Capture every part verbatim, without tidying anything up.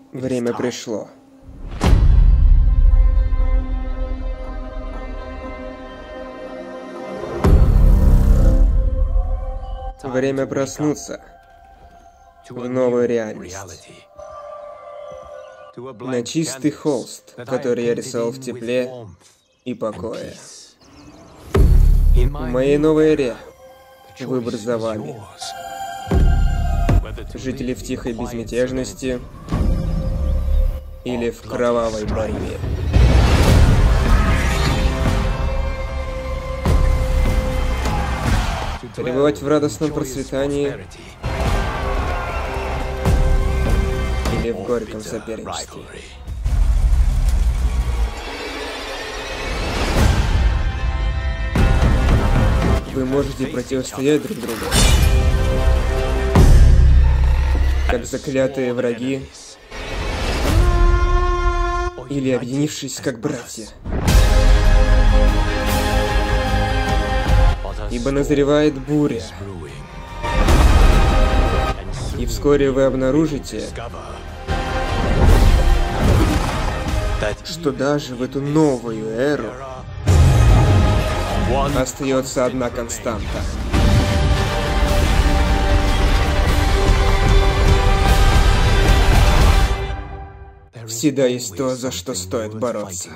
Время пришло. Время проснуться в новую реальность. На чистый холст, который я рисовал в тепле и покое. В моей новой эре выбор за вами. Жить ли в тихой безмятежности или в кровавой борьбе. Пребывать в радостном процветании или в горьком соперничестве. Вы можете противостоять друг другу, как заклятые враги, или объединившись как братья. Ибо назревает буря, и вскоре вы обнаружите, что даже в эту новую эру остается одна константа. Всегда есть то, за что стоит бороться.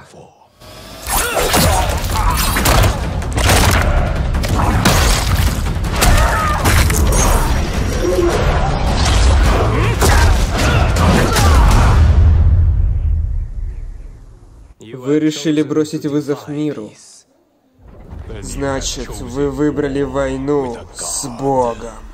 Вы решили бросить вызов миру. Значит, вы выбрали войну с Богом.